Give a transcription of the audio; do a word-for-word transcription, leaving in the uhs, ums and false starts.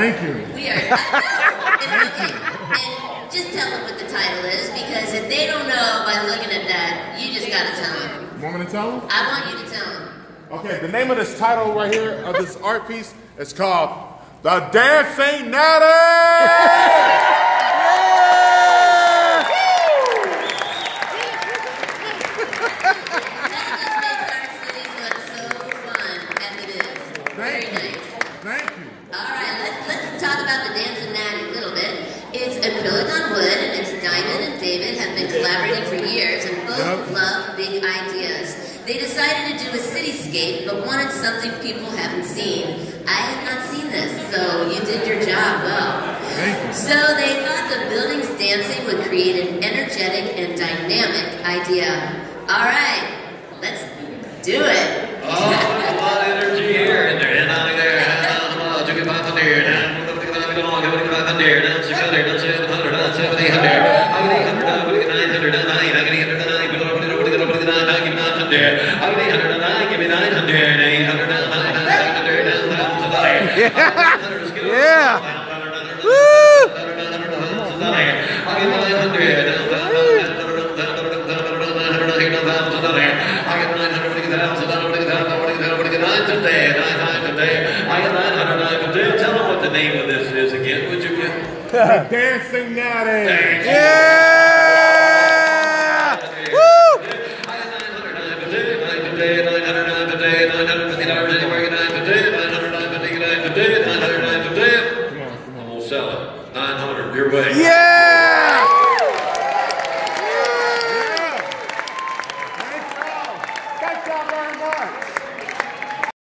Thank you. We are. Okay. And just tell them what the title is, because if they don't know by looking at that, you just gotta tell them. You want me to tell them? I want you to tell them. Okay, the name of this title right here, of this art piece, is called The Dancing Nati! Very nice. Thank you. All right, let's, let's talk about the Dancin Nati a little bit. It's acrylic on wood, and it's Diamond and David have been collaborating for years and both yep. love big ideas. They decided to do a cityscape, but wanted something people haven't seen. I have not seen this, so you did your job well. Thank you. So they thought the buildings dancing would create an energetic and dynamic idea. All right, let's do it. Oh, a lot of energy here in there. And out there, and took it back on there. And we're going to go on, going back on there. Down six hundred, down seven hundred, down seven hundred. I'm going to eight hundred, I'm going to nine hundred, down nine. I'm going to eight hundred, nine. We're going to put it over to the nine. Give me nine hundred. I'm going to eight hundred, nine. Give me nine hundred. eight hundred, down nine, nine hundred, down thousand dollars. Yeah. Woo! I get nine hundred. Down I get nine hundred thousand. I got nine hundred nine today. Tell them what the name of this is again, would you? The Dancing Nati. Yeah! Woo! I got nine hundred nine today, nine today, nine hundred nine today, nine hundred fifty dollars anywhere, nine today, nine hundred nine fifty nine today, nine hundred nine today. Come on, come on. I'm gonna sell it. Nine hundred your way. Yeah!